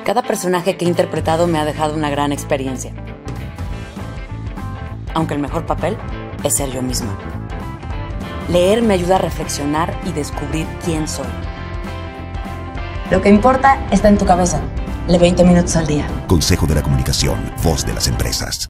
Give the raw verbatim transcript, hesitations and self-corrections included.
Cada personaje que he interpretado me ha dejado una gran experiencia. Aunque el mejor papel es ser yo misma. Leer me ayuda a reflexionar y descubrir quién soy. Lo que importa está en tu cabeza. Lee veinte minutos al día. Consejo de la Comunicación, voz de las empresas.